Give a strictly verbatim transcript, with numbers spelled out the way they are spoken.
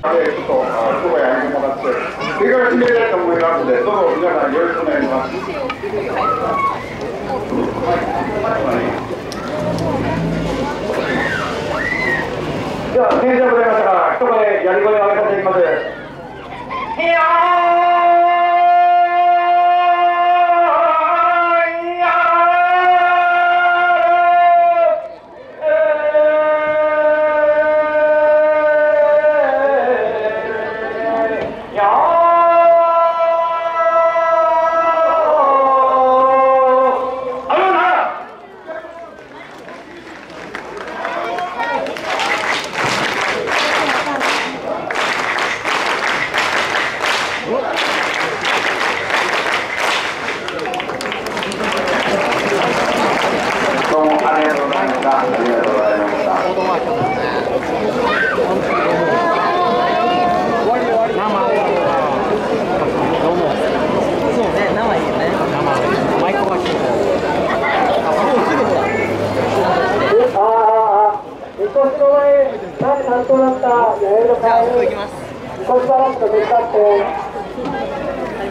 でちょっとそばやめてもらって、それから決めたいと思いますので、どうぞ皆さんよろしくお願いします。では、先生でございましたが、一声やり声を上げさせていただきます。いや担当だった八重の会、少しばらくと手伝って